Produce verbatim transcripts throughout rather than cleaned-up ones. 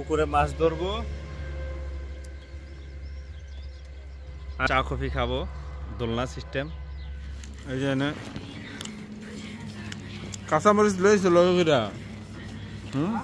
পুকুরে মাছ ধরবো, চা কফি খাবো, দোলনা সিস্টেম। এই যে কাঁচামরিচ লইছে লগিরা। হুম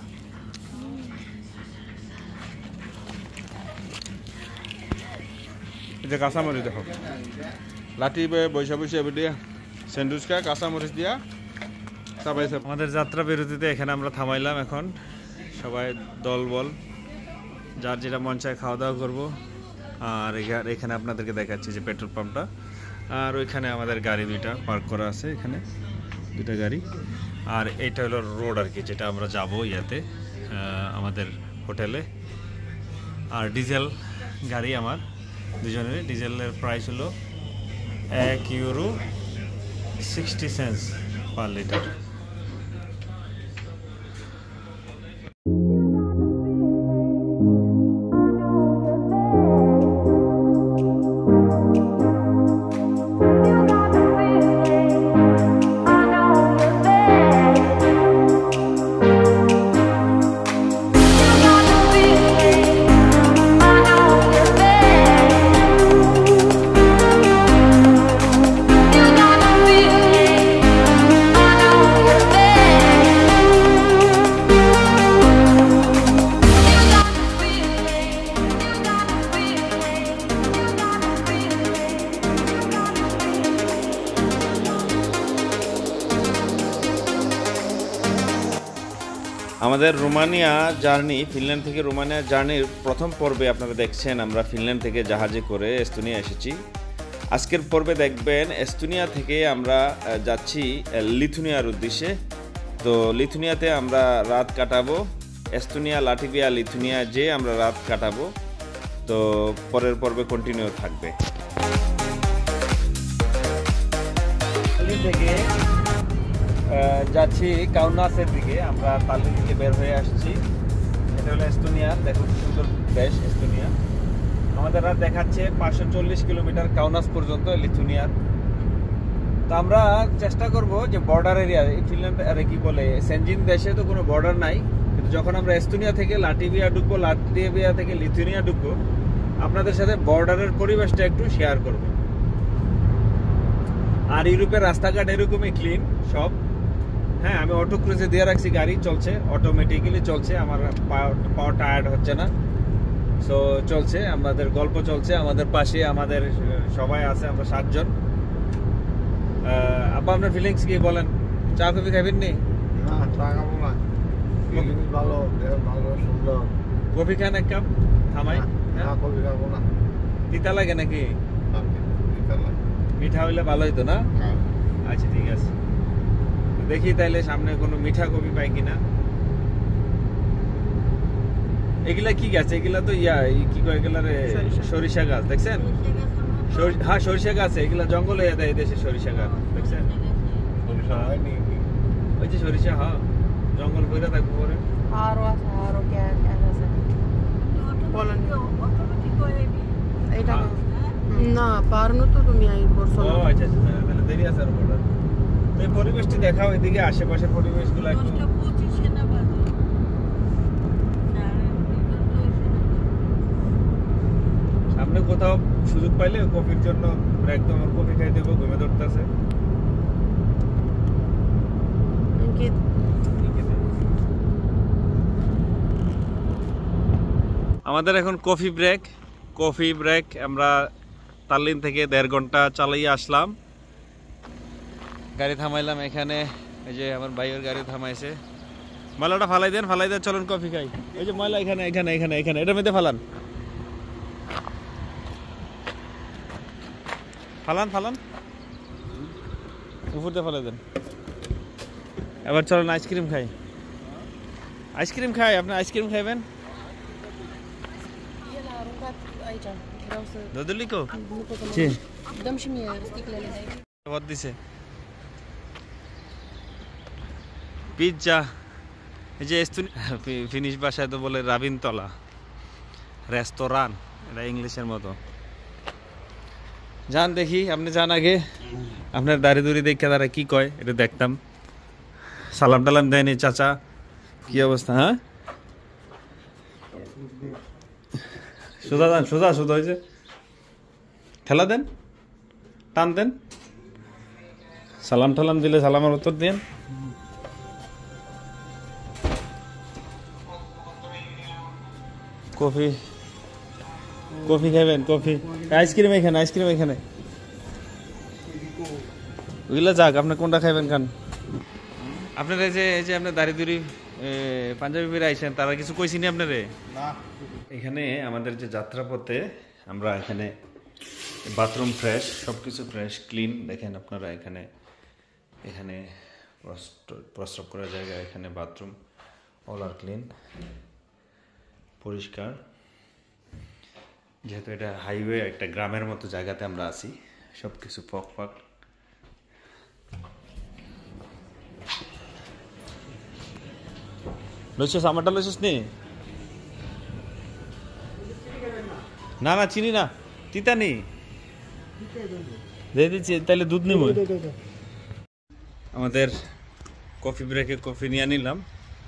এই যে কাঁচামরিচ দেখো, লাঠি বৈশা বৈশা দিয়া স্যান্ডউইচ খায় কাঁচামরিচ দিয়া চাবাইছে। আমাদের যাত্রা বিরতিতে এখানে আমরা থামাইলাম। এখন সবাই দল বল যার যেটা মন চায় খাওয়া দাওয়া করবো। আর এখানে আপনাদেরকে দেখাচ্ছি যে পেট্রোল পাম্পটা, আর ওইখানে আমাদের গাড়ি দুইটা পার্ক করা আছে, এখানে দুইটা গাড়ি। আর এইটা হলো রোড আর কি, যেটা আমরা যাব ইয়াতে আমাদের হোটেলে। আর ডিজেল গাড়ি আমার দুজনের, ডিজেলের প্রাইস হলো এক euro sixty cents per litre. আমাদের রোমানিয়া জার্নি, ফিনল্যান্ড থেকে রোমানিয়া জার্নির প্রথম পর্বে আপনারা দেখছেন আমরা ফিনল্যান্ড থেকে জাহাজে করে এস্তোনিয়া এসেছি। আজকের পর্বে দেখবেন এস্তোনিয়া থেকে আমরা যাচ্ছি লিথুনিয়ার উদ্দেশ্যে। তো লিথুনিয়াতে আমরা রাত কাটাবো, এস্তোনিয়া, লাটভিয়া, লিথুনিয়া যে আমরা রাত কাটাবো। তো পরের পর্বে কন্টিনিউ থাকবে। থেকে যাচ্ছি কাউনাসের দিকে, আমরা তাল্লিন থেকে বের হয়ে আসছি। এটা হলো এস্তোনিয়া, দেখুন সুন্দর দেশ এস্তোনিয়া। আমাদের রাত দেখাচ্ছে পাঁচশো চল্লিশ কিলোমিটার কাউনাস পর্যন্ত লিথুনিয়ার। তো আমরা চেষ্টা করব যে বর্ডার এরিয়া, ফিনল্যান্ড আরে কি বলে সেনজিন দেশে তো কোনো বর্ডার নাই, কিন্তু যখন আমরা এস্তোনিয়া থেকে লাটভিয়া ঢুকবো, লাটভিয়া থেকে লিথুনিয়া ঢুকবো, আপনাদের সাথে বর্ডারের পরিবেশটা একটু শেয়ার করব। আর ইউরোপের রাস্তাঘাট এরকমই ক্লিন সব। হ্যাঁ, আমি অটো ক্রুজে দিয়ে রাখছি, গাড়ি চলছে অটোমেটিক্যালি চলছে, আমার পাওয়ার টায়ার্ড হচ্ছে না। সো চলছে, আমাদের গল্প চলছে, আমাদের পাশে আমাদের সবাই আছে, আমরা সাতজন। আপা আপনার ফিলিংস কি বলেন? চা কফি খাবেন নি? না, চা খাবো না। ফিলিংস ভালো, ভালো সুন্দর। কফি খান এক কাপ? থামাই। না, কফি খাবো না। তিতা লাগে নাকি? তিতা লাগে। মিঠা হইলে ভালো হইতো না? আচ্ছা ঠিক আছে, দেখি তাইলে সামনে কোনো মিঠা কফি পাই কিনা। এগুলা কি গাছ? এগুলা তো ইয়া কি কয়, এগুলা রে সরিষা গাছ, দেখছেন? হ্যাঁ সরিষা গাছ, এগুলা জঙ্গলে দেয় দেশে সরিষা গাছ, দেখছেন? ওই যে সরিষা, হ্যাঁ জঙ্গল বইরা থাকবো পরে। আরো আছে, আরো ক্যান ক্যান আছে। বলেন এইটা না পারনো তো তুমি আই করছো। ও আচ্ছা আচ্ছা, তাহলে দেরি আছে আর বর্ডার। তো এই পরিবেশটি দেখাও, এদিকে আশেপাশের পরিবেশগুলো একটু। সামনে কোথাও সুযোগ পাইলে কফির জন্য একদম আমার কফি খাই দেবো, ঘুমে ধরতেছে। আমাদের এখন কফি ব্রেক, কফি ব্রেক। আমরা তাল্লিন থেকে দেড় ঘন্টা চালিয়ে আসলাম, গাড়ি থামাইলাম এখানে। এই যে আমার ভাইয়ের গাড়ি থামাইছে। ময়লাটা ফালাই দেন, ফালাই দেন, চলুন কফি খাই। এই যে ময়লা এখানে এখানে এখানে এখানে এটার মধ্যে ফালান, ফালান ফালান উপর দিয়ে ফালাই দেন। এবার চলুন আইসক্রিম খাই, আইসক্রিম খাই। আপনি আইসক্রিম খাইবেন? দদুলিকো জি دمشي مية استيكله اللي বদ দিছে পিজ্জা। এই যে ফিনিশ ভাষায় তো বলে রাবিনতলা রেস্তোরাঁ, এটা ইংলিশের মতো। যান দেখি, আপনি যান আগে, আপনার দাড়ি দুড়ি দেখে তারা কি কয় এটা দেখতাম। সালাম টালাম দেয়নি চাচা, কি অবস্থা? হ্যাঁ সোজা দেন, সোজা সোজা হয়েছে, ঠেলা দেন, টান দেন, সালাম ঠালাম দিলে সালামের উত্তর দেন। কফি কফি খাবেন? কফি, আইসক্রিম এখানে, আইসক্রিম এখানে, ওইগুলো যাক, আপনি কোনটা খাইবেন খান। আপনার এই যে এই যে আপনার দাড়ি দুড়ি পাঞ্জাবি বেড়ে আইসেন, তারা কিছু কইছিনি আপনারে? এখানে আমাদের যে যাত্রাপথে আমরা এখানে বাথরুম ফ্রেশ, সব কিছু ফ্রেশ ক্লিন। দেখেন আপনারা এখানে এখানে প্রস্রাব করার জায়গা, এখানে বাথরুম, অল আর ক্লিন, পরিষ্কার। যেহেতু এটা হাইওয়ে, একটা গ্রামের মতো জায়গাতে আমরা আছি, সব কিছু পক পাক। লইছস আমারটা লইছস নি? না না চিনি না, তিতা নি, দিয়ে দিচ্ছি তাহলে দুধ নিব। আমাদের কফি ব্রেকে কফি নিয়ে নিলাম।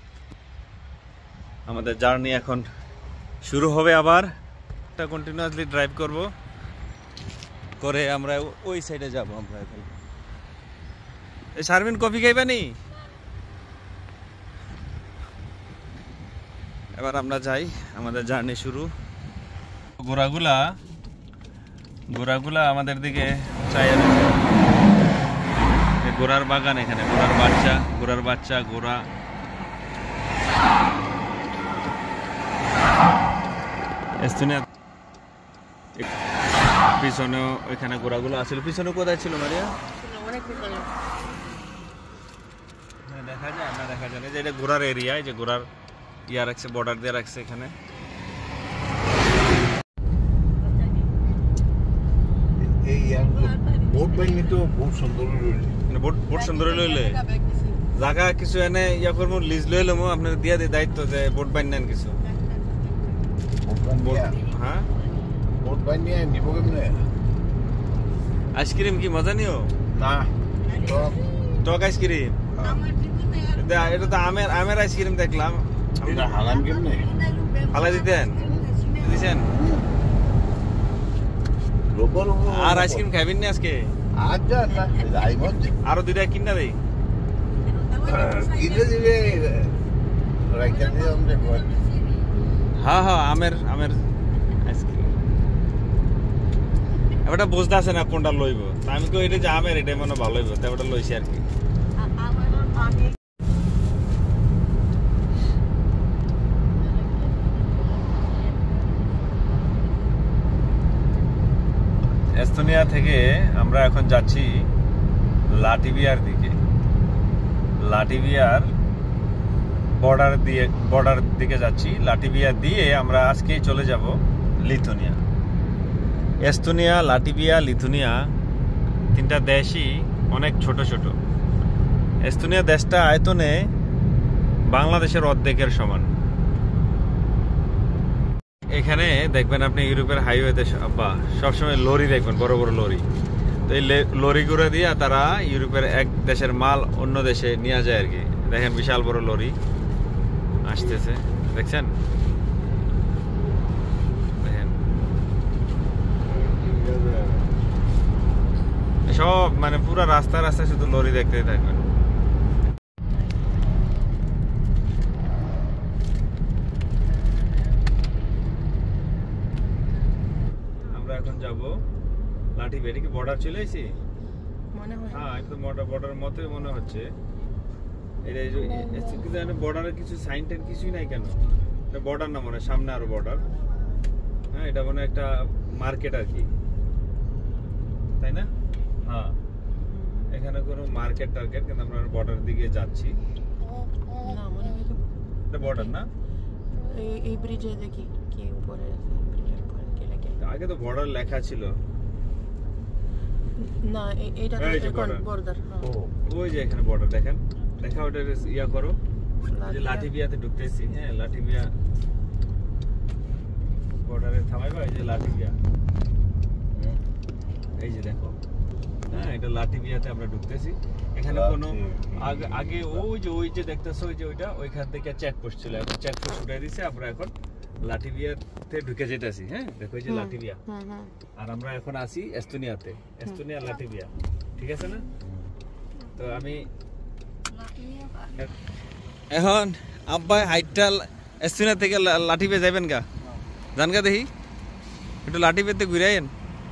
আমাদের জার্নি এখন শুরু হবে, আবার একটা কন্টিনিউয়াসলি ড্রাইভ করব, করে আমরা ওই সাইডে যাব। আমরা এখন এই শারমিন কফি খাইবা নি? এবার আমরা যাই, আমাদের জার্নি শুরু। গোড়াগুলা গোড়াগুলা আমাদের দিকে চাই, গোড়ার বাগান, এখানে গোড়ার বাচ্চা, গোড়ার বাচ্চা গোড়া। পিছনেও ওইখানে গোড়াগুলো আছিল। পিছনে কোথায় ছিল মারিয়া? দেখা যায় না, দেখা যায় না যে এটা ঘোড়ার এরিয়া, যে ঘোড়ার ইয়া রাখছে, বর্ডার দিয়ে রাখছে এখানে। বোট বাইনি তো বহুত সুন্দর লইলে, বোট বোট সুন্দর লইলে জায়গা কিছু এনে ইয়া করবো, লিজ লই লমু, আপনার দিয়া দিই দায়িত্ব যে বোট বাইন নেন কিছু। হ্যাঁ, বোট বাইনি নিব কেমনে? আইসক্রিম কি মজা নিও? না, টক আইসক্রিম, এটা তো আমের আমের আইসক্রিম দেখলাম। এটা হালাম কেমনে? ফালাই দিতেন, দিছেন। আর আইসক্রিম খাইবেন না আজকে? আচ্ছা না, যাইব, আরো দুইটা কিনা দেই, কিনে দিলে রাইখা দিয়ে আমরা। হ্যাঁ হ্যাঁ, আমের আমের আইসক্রিম। এবারটা বুঝতে আছে না কোনটা লইব, আমি তো এটা যে আমের, এটা মনে ভালো হইব, তাই ওটা লইছি আর কি। এস্তোনিয়া থেকে আমরা এখন যাচ্ছি লাটভিয়ার দিকে। লাটভিয়ার বর্ডার দিয়ে বর্ডার দিকে যাচ্ছি। লাটভিয়া দিয়ে আমরা আজকেই চলে যাব লিথুনিয়া। এস্তোনিয়া, লাটভিয়া, লিথুনিয়া তিনটা দেশই অনেক ছোট ছোট। এস্তোনিয়া দেশটা আয়তনে বাংলাদেশের অর্ধেকের সমান। এখানে দেখবেন আপনি ইউরোপের হাইওয়েতে বা সবসময় লরি দেখবেন, বড় বড় লরি। তো এই লরিগুলো দিয়ে তারা ইউরোপের এক দেশের মাল অন্য দেশে নিয়ে যায় আর কি। দেখেন বিশাল বড় লরি আসতেছে, দেখছেন? দেখেন সব মানে পুরো রাস্তা রাস্তায় শুধু লরি দেখতেই থাকবেন। এখন যাবো লাঠিভিয়া। এটা কি বর্ডার চলে আসি? মনে হয় হ্যাঁ, একদম বর্ডার বর্ডার মতোই মনে হচ্ছে। এটা কিন্তু বর্ডারের কিছু সাইন টাইন কিছুই নাই কেন? এটা বর্ডার না মনে হয়, সামনে আরো বর্ডার। হ্যাঁ, এটা মনে একটা মার্কেট আর কি, তাই না? হ্যাঁ, এখানে কোনো মার্কেট টার্কেট, কিন্তু আমরা বর্ডার দিকে যাচ্ছি। না, মনে হয় তো এটা বর্ডার না? এই এই ব্রিজে দেখি কি উপরে আছে, ব্রিজের উপরে কি লেখা? আগে তো বর্ডার লেখা ছিল না, এইটা তো এখন বর্ডার। ওই যে এখানে বর্ডার দেখেন, দেখা ওটা ইয়া করো, যে লাঠিভিয়াতে ঢুকতেছি। হ্যাঁ, লাঠিভিয়া বর্ডারে থামাইবা, এই যে লাঠিভিয়া, এই যে দেখো। হ্যাঁ, এটা লাঠিভিয়াতে আমরা ঢুকতেছি। এখানে কোনো আগে আগে ওই যে ওই যে দেখতেছো, ওই যে ওইটা, ওইখান থেকে চেকপোস্ট ছিল, এখন চেকপোস্ট উঠাই দিছে। আমরা এখন লাটভিয়াতে ঢুকে যেতেছি। হ্যাঁ দেখো এই যে লাটভিয়া, হুম হুম আর আমরা এখন আছি এস্তোনিয়াতে, এস্তোনিয়া লাটভিয়া, ঠিক আছে না? তো আমি এখন আব্বা হাইটটা এস্তোনিয়া থেকে লাটভিয়া যাবেন গা, জান গা দেখি একটু লাটভিয়াতে ঘুরে আইন।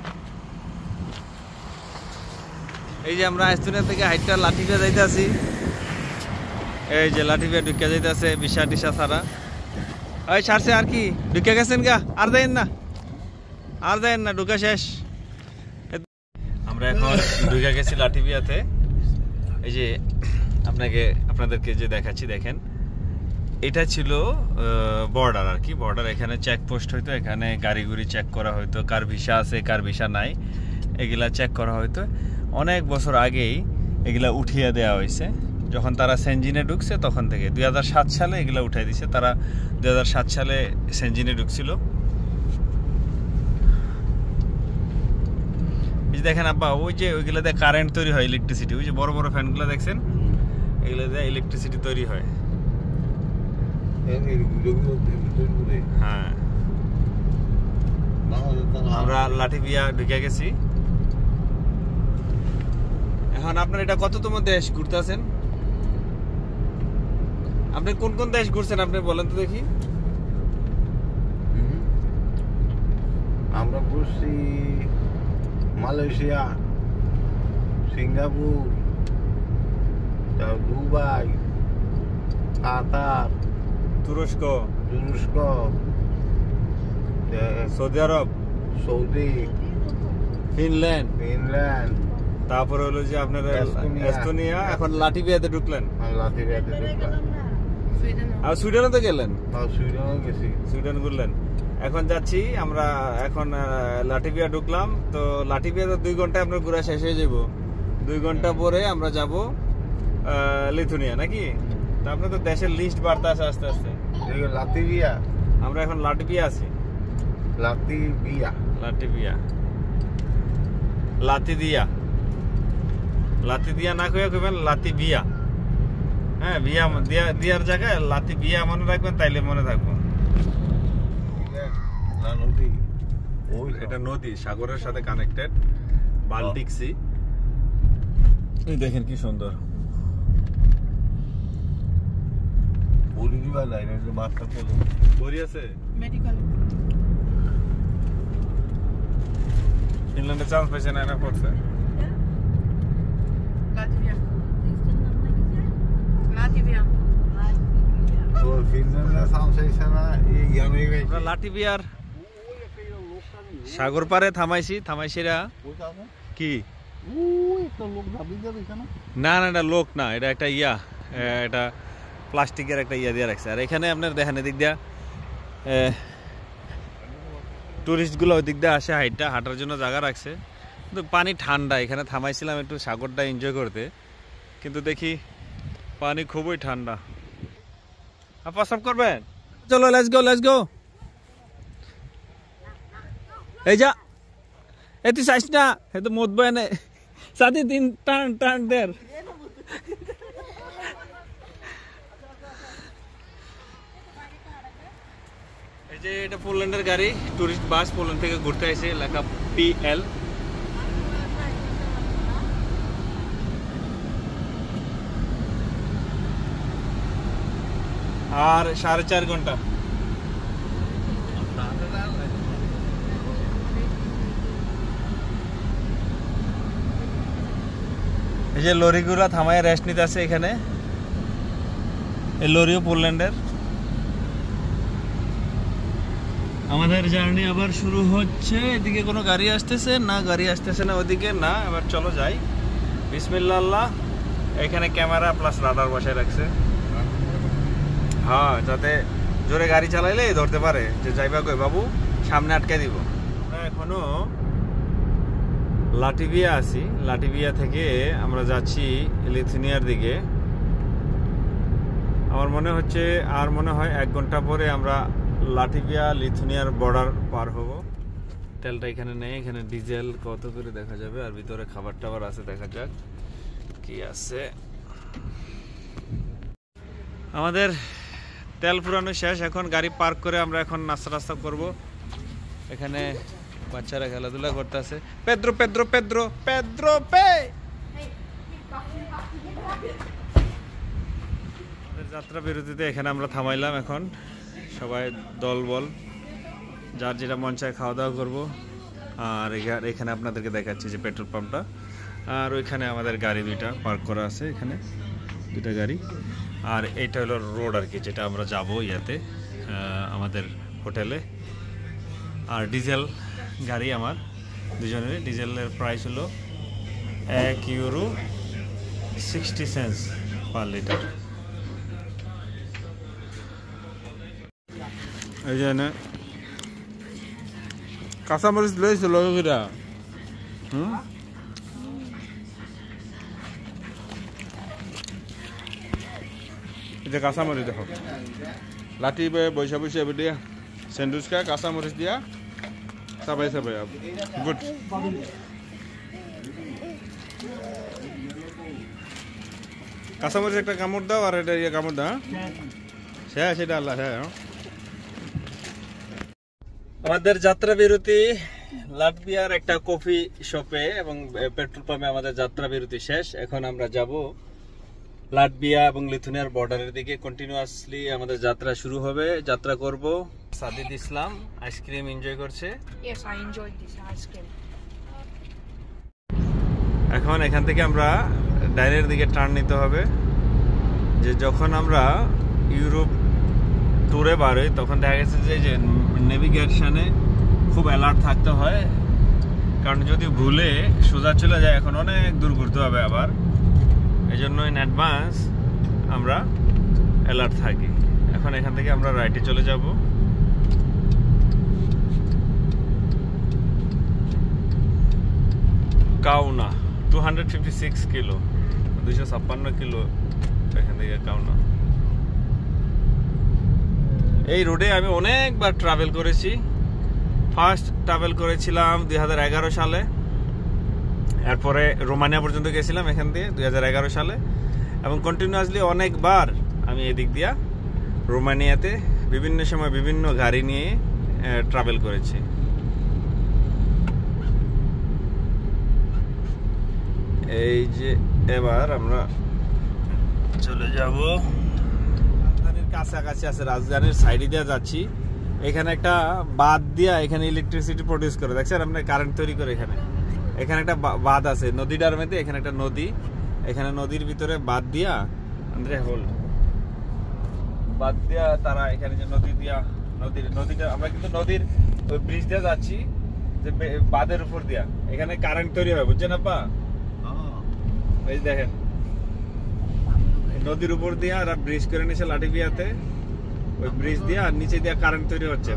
এই যে আমরা এস্তোনিয়া থেকে হাইটটা লাটভিয়া যাইতে আছি, এই যে লাটভিয়া ঢুকে যাইতে আছে বিশা টিসা ছাড়া। ওই ছাড়ছে আর কি, ঢুকে গেছেন গা, আর যাইন না, আর যাইন না, ঢুকা শেষ। আমরা এখন ঢুকে গেছি লাটভিয়াতে। এই যে আপনাকে আপনাদেরকে যে দেখাচ্ছি, দেখেন এটা ছিল বর্ডার আর কি, বর্ডার। এখানে চেকপোস্ট হইতো, এখানে গাড়ি গুড়ি চেক করা হইতো, কার ভিসা আছে কার ভিসা নাই এগুলা চেক করা হইতো। অনেক বছর আগেই এগুলা উঠিয়ে দেওয়া হয়েছে, যখন তারা সেনজিনে ঢুকছে তখন থেকে। দুই হাজার সাত সালে এগুলা উঠাই দিছে, তারা দুই হাজার সাত সালে সেনজিনে ঢুকছিল। দেখেন আব্বা, ওই যে ওইগুলা দিয়ে কারেন্ট তৈরি হয়, ইলেকট্রিসিটি। ওই যে বড় বড় ফ্যানগুলো দেখছেন, এগুলো দিয়ে ইলেকট্রিসিটি তৈরি হয়। হ্যাঁ, আমরা লাটভিয়া ঢুকে গেছি। এখন আপনার এটা কততম দেশ ঘুরতেছেন? আপনি কোন কোন দেশ ঘুরছেন আপনি বলেন তো দেখি। আমরা ঘুরছি মালয়েশিয়া, সিঙ্গাপুর, দুবাই, কাতার, তুরস্ক, তুরস্ক, Saudi Arab, Saudi, Finland, Finland, তারপরে হলো যে আপনার এস্তোনিয়া। এস্তোনিয়া। এখন লাটভিয়াতে ঢুকলেন, লাটভিয়াতে ঢুকলাম। আর সুইডেনও তো গেলেন, সুইডেনও গেছি, সুইডেন ঘুরলেন। এখন যাচ্ছি আমরা, এখন লাটভিয়া ঢুকলাম। তো লাটভিয়াতে দুই ঘন্টা আপনার ঘোরা শেষ হয়ে যাব। দুই ঘন্টা পরে আমরা যাব লিথুনিয়া, নাকি? তো আপনার তো দেশের লিস্ট বাড়তে আছে আস্তে আস্তে। লাটভিয়া, আমরা এখন লাটভিয়া আছি। লাটভিয়া, লাটভিয়া, লাতিদিয়া, লাতিদিয়া না কইয়া কইবেন লাতিভিয়া। হ্যাঁ, বিয়া দিয়া দিয়ার জায়গায় লাতিভিয়া মনে রাখবেন, তাইলে মনে থাকবো। নদী, এটা নদী, সাগরের সাথে কানেক্টেড, বাল্টিক সি। এই দেখেন কি সুন্দর। বড়ি দিবা নাই না, যে মাছটা পড়লো বড়ি আছে মেডিকেল। ফিনল্যান্ডে চান্স পাইছে না, না পড়ছে। লাটভিয়া, লাটভিয়া, তো ফিনল্যান্ডে সাউন্ড চাইছে না, এই জ্ঞানে গেছে। আমরা লাটভিয়ার সাগর পারে থামাইছি, থামাইছিরা কি? না না, এটা লোক না, এটা একটা ইয়া, এটা প্লাস্টিকের একটা ইয়া দিয়ে রাখছে। আর এখানে আপনার দেখেন এদিক দিয়া টুরিস্টগুলো ওই দিক দিয়ে আসে, হাইটটা হাঁটার জন্য জায়গা রাখছে। কিন্তু পানি ঠান্ডা, এখানে থামাইছিলাম একটু সাগরটা এনজয় করতে, কিন্তু দেখি পানি খুবই ঠান্ডা। আপা সব করবেন, চলো লেটস গো লেটস গো। এই যা, এ তুই চাইস না, এ তো মত বয় নাই সাথে তিন টান টান দের। এই যে এটা পোল্যান্ডের গাড়ি, টুরিস্ট বাস, পোল্যান্ড থেকে ঘুরতে আসে, লেখা পি এল। আর সাড়ে চার ঘন্টা। এই যে লরিগুলা থামায় রেস্ট নিতে আছে এখানে, এই লরিও পোল্যান্ডের। আমাদের জার্নি আবার শুরু হচ্ছে। এদিকে কোনো গাড়ি আসতেছে না, গাড়ি আসতেছে না ওদিকে না। এবার চলো যাই, বিসমিল্লাহ। এখানে ক্যামেরা প্লাস রাডার বসায় রাখছে, হ্যাঁ, যাতে জোরে গাড়ি চালাইলে ধরতে পারে যে যাইবা কই বাবু, সামনে আটকে দিব। আমরা এখনো লাটভিয়া আছি। লাটভিয়া থেকে আমরা যাচ্ছি লিথুনিয়ার দিকে। আমার মনে হচ্ছে আর মনে হয় এক ঘন্টা পরে আমরা লাটভিয়া লিথুনিয়ার বর্ডার পার হব। তেলটা এখানে নেই, এখানে ডিজেল কত করে দেখা যাবে। আর ভিতরে খাবার টাবার আছে, দেখা যাক কি আছে। আমাদের তেল পুরানো শেষ, এখন গাড়ি পার্ক করে আমরা এখন নাস্তা টাস্তা করবো। এখানে বাচ্চারা খেলাধুলা করতেছে। পেদ্রো পেদ্রো পেদ্রো পেদ্রো পে যাত্রা বিরতিতে এখানে আমরা থামাইলাম। এখন সবাই দল বল যার যেটা মন চায় খাওয়া দাওয়া করবো। আর এখানে আপনাদেরকে দেখাচ্ছি যে পেট্রোল পাম্পটা, আর ওইখানে আমাদের গাড়ি দুইটা পার্ক করা আছে, এখানে দুইটা গাড়ি। আর এইটা হলো রোড আর কি, যেটা আমরা যাব ইয়াতে আমাদের হোটেলে। আর ডিজেল গাড়ি আমার দুজনের, ডিজেলের প্রাইস হলো এক euro sixty cents per litre. এই যে না কাঁচামরিচ লইছিল ওইটা। হুম এই যে কাঁচামরিচ দেখো, লাঠি বৈশা বৈশা দিয়া স্যান্ডউইচ কা কাঁচামরিচ দিয়া সবাই সবাই গুড। কাঁচামরিচ একটা কামড় দাও, আর এটা ইয়ে কামড় দাও। হ্যাঁ সেটা আল্লাহ। হ্যাঁ আমাদের যাত্রা বিরতি লাটভিয়ার একটা কফি শপে এবং পেট্রোল পাম্পে আমাদের যাত্রা বিরতি শেষ। এখন আমরা যাব লাটভিয়া এবং লিথুনিয়ার বর্ডারের দিকে। কন্টিনিউয়াসলি আমাদের যাত্রা শুরু হবে, যাত্রা করব। সাদিদ ইসলাম আইসক্রিম এনজয় করছে। Yes, I enjoyed this ice cream. এখন এখান থেকে আমরা ডাইনের দিকে টার্ন নিতে হবে। যে যখন আমরা ইউরোপ ট্যুরে বাড়ি তখন দেখা গেছে যে যে নেভিগেশনে খুব অ্যালার্ট থাকতে হয়, কারণ যদি ভুলে সোজা চলে যায় এখন অনেক দূর ঘুরতে হবে আবার। এই জন্য ইন অ্যাডভান্স আমরা অ্যালার্ট থাকি। এখন এখান থেকে আমরা রাইটে চলে যাব। কাউনা two hundred fifty six kilo, দুইশো ছাপ্পান্ন কিলো এখান থেকে কাউনা। এই রোডে আমি অনেকবার ট্রাভেল করেছি। ফার্স্ট ট্রাভেল করেছিলাম দুই হাজার এগারো সালে, এরপরে রোমানিয়া পর্যন্ত গেছিলাম এখান দিয়ে দুই হাজার এগারো সালে, এবং কন্টিনিউয়াসলি অনেকবার আমি এদিক দিয়া রোমানিয়াতে বিভিন্ন সময় বিভিন্ন গাড়ি নিয়ে ট্রাভেল করেছি। এই যে এবার আমরা চলে যাব রাজধানীর কাছাকাছি আছে, রাজধানীর সাইডে দিয়ে যাচ্ছি। এখানে একটা বাঁধ দিয়া এখানে ইলেকট্রিসিটি প্রডিউস করে, দেখছেন আপনি, কারেন্ট তৈরি করে। এখানে এখানে একটা বাঁধ আছে নদীটার মধ্যে, এখানে একটা নদী, এখানে নদীর ভিতরে বাঁধ দিয়া আন্দ্রে হোল বাঁধ দিয়া তারা এখানে যে নদী দিয়া নদীর নদীটা আমরা কিন্তু নদীর ওই ব্রিজ দিয়ে যাচ্ছি, যে বাঁধের উপর দিয়া এখানে কারেন্ট তৈরি হয়, বুঝছেন আপা? এই দেখেন নদীর উপর দিয়া আর ব্রিজ করে নিছে লাঠিভিয়াতে, ওই ব্রিজ দিয়া আর নিচে দিয়া কারেন্ট তৈরি হচ্ছে।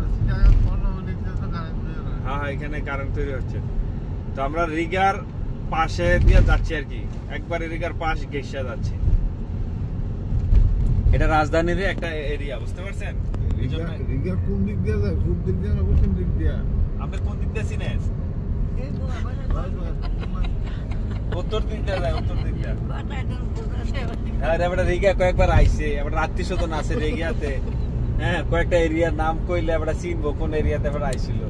হ্যাঁ হ্যাঁ এখানে কারেন্ট তৈরি হচ্ছে। তো আমরা রিগার পাশে দিয়ে যাচ্ছি আর কি, একবারে রিগার পাশ ঘেঁষা যাচ্ছি। এটা রাজধানীর একটা এরিয়া, বুঝতে পারছেন? রিগার কোন দিক দিয়ে যায়? পূর্ব দিক দিয়ে না পশ্চিম দিক দিয়ে? আপনি কোন দিক দিয়ে চিনেন? উত্তর দিক দিয়ে যায়, উত্তর দিক দিয়ে। হ্যাঁ এবার রিগা কয়েকবার আইছে, এবার আত্মীয় স্বজন আছে রিগাতে। হ্যাঁ কয়েকটা এরিয়ার নাম কইলে আমরা চিনবো কোন এরিয়াতে এবার আইছিল।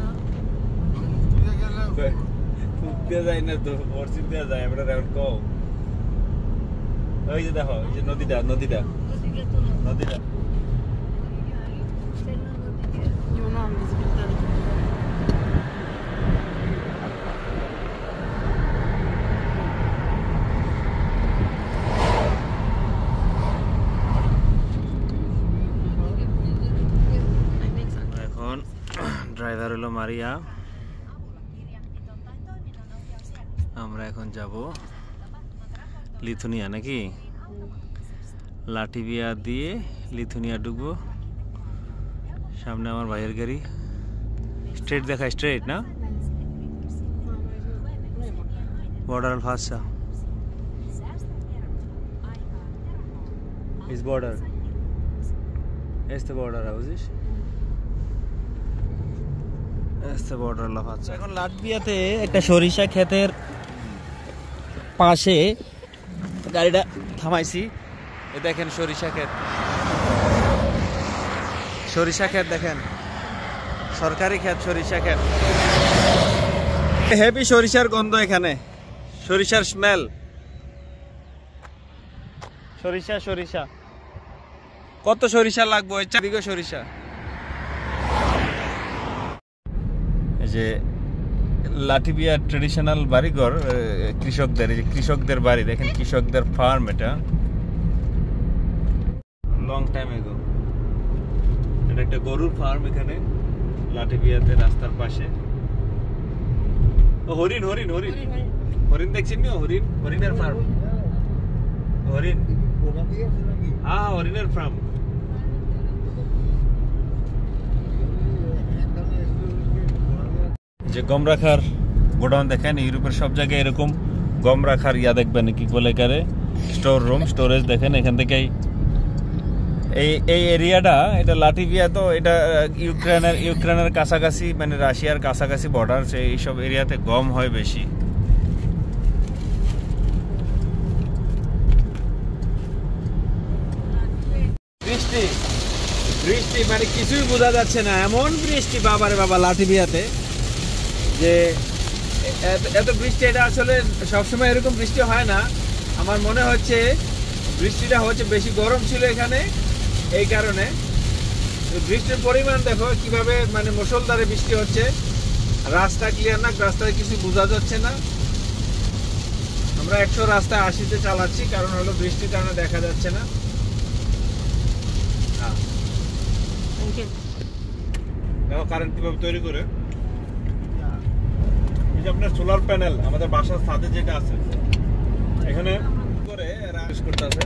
দিয়ে যায় না তো, পশ্চিম দিয়ে যায়। এবার এখন কও ওই যে দেখো এই যে নদীটা নদীটা নদীটা Eu nu am vizibilitate. এখন ড্রাইভার হলো মারিয়া। আমরা এখন যাব লিথুনিয়া, নাকি লাটভিয়া দিয়ে লিথুনিয়া ঢুকবো। সামনে আমার ভাইয়ের গাড়ি, স্ট্রেট দেখা, স্ট্রেট না বর্ডার ফাঁসা ইস বর্ডার este border বুঝিস, este border লা ফাঁসা। এখন লাটভিয়াতে একটা সরিষা ক্ষেতের পাশে গাড়িটা থামাইছি। এ দেখেন সরিষা ক্ষেত। সরিষা ক্ষেত দেখেন, সরকারি ক্ষেত, সরিষা ক্ষেত। হেভি সরিষার গন্ধ এখানে, সরিষার স্মেল। সরিষা সরিষা কত সরিষা লাগবে, ওই চারিদিকে সরিষা। এই যে লাঠিবিয়া ট্রেডিশনাল বাড়িঘর কৃষকদের, এই যে কৃষকদের বাড়ি দেখেন, কৃষকদের ফার্ম। এটা লং টাইম এগো, এটা একটা গরুর ফার্ম এখানে লাঠিবিয়াতে, রাস্তার পাশে। ও হরিণ হরিণ হরিণ হরিণ দেখছেন না? হরিণ, হরিণের ফার্ম, হরিণ। হ্যাঁ, হরিণের ফার্ম। যে গম রাখার গোডাউন দেখেন, ইউরোপের সব জায়গায় এরকম গম রাখার ইয়া দেখবেন, কি বলে কারে, স্টোর রুম, স্টোরেজ দেখেন। এখান থেকেই এই এই এরিয়াটা, এটা লাঠিবিয়া, তো এটা ইউক্রেনের ইউক্রেনের কাছাকাছি, মানে রাশিয়ার কাছাকাছি বর্ডার, এইসব এরিয়াতে গম হয় বেশি। বৃষ্টি বৃষ্টি মানে কিছুই বোঝা যাচ্ছে না, এমন বৃষ্টি বাবারে বাবা লাঠিবিয়াতে, যে এত বৃষ্টি। এটা আসলে সবসময় এরকম বৃষ্টি হয় না। আমার মনে হচ্ছে বৃষ্টিটা হচ্ছে বেশি গরম ছিল এখানে, এই কারণে। বৃষ্টির পরিমাণ দেখো কিভাবে, মানে মুষলধারে বৃষ্টি হচ্ছে। রাস্তা ক্লিয়ার না, রাস্তায় কিছু বোঝা যাচ্ছে না। আমরা একশো রাস্তায় আশিতে চালাচ্ছি, কারণ হলো বৃষ্টির কারণে দেখা যাচ্ছে না। দেখো কারেন্ট কিভাবে তৈরি করে। এই যে আপনার সোলার প্যানেল আমাদের বাসার ছাদে যেটা আছে, এখানে করে এরা ইউজ করতেছে।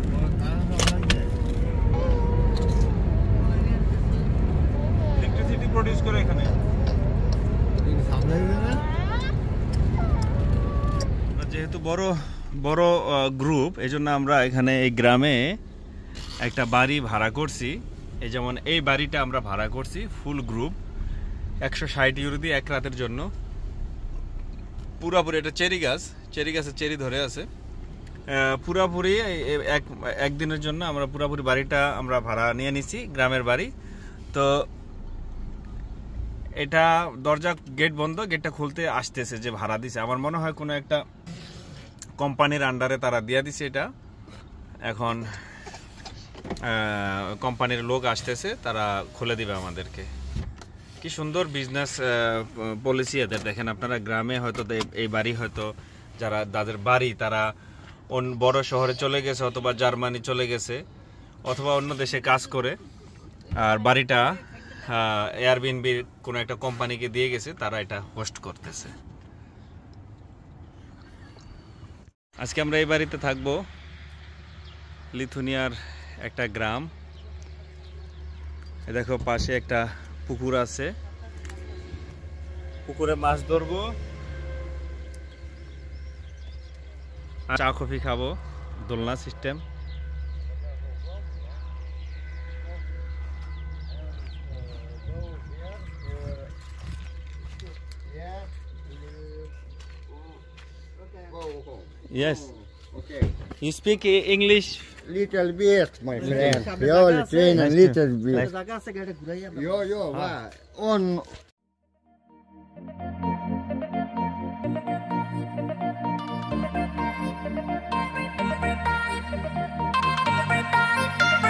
ইলেকট্রিসিটি প্রডিউস করে এখানে। যেহেতু বড় বড় গ্রুপ, এই জন্য আমরা এখানে এই গ্রামে একটা বাড়ি ভাড়া করছি। এই যেমন এই বাড়িটা আমরা ভাড়া করছি ফুল গ্রুপ, একশো ষাট ইউরো দিয়ে এক রাতের জন্য। পুরাপুরি এটা চেরি গাছ, চেরি গাছের চেরি ধরে আছে। পুরাপুরি এক একদিনের জন্য আমরা পুরাপুরি বাড়িটা আমরা ভাড়া নিয়ে নিছি, গ্রামের বাড়ি। তো এটা দরজা গেট বন্ধ, গেটটা খুলতে আসতেছে যে ভাড়া দিছে। আমার মনে হয় কোনো একটা কোম্পানির আন্ডারে তারা দিয়ে দিছে এটা। এখন কোম্পানির লোক আসতেছে, তারা খুলে দিবে আমাদেরকে। কি সুন্দর বিজনেস পলিসি এদের দেখেন আপনারা। গ্রামে হয়তো এই বাড়ি, হয়তো যারা যাদের বাড়ি তারা অন্য বড় শহরে চলে গেছে, অথবা জার্মানি চলে গেছে, অথবা অন্য দেশে কাজ করে, আর বাড়িটা এয়ারবিএনবির কোনো একটা কোম্পানিকে দিয়ে গেছে, তারা এটা হোস্ট করতেছে। আজকে আমরা এই বাড়িতে থাকবো। লিথুনিয়ার একটা গ্রাম, দেখো পাশে একটা পুকুর আছে, পুকুরে মাছ ধরবো, চা কফি খাবো, দোলনা system. Yes. Okay. You speak English? Little bit, my friend. Yo, train a little bit. Yo, yo, va. On.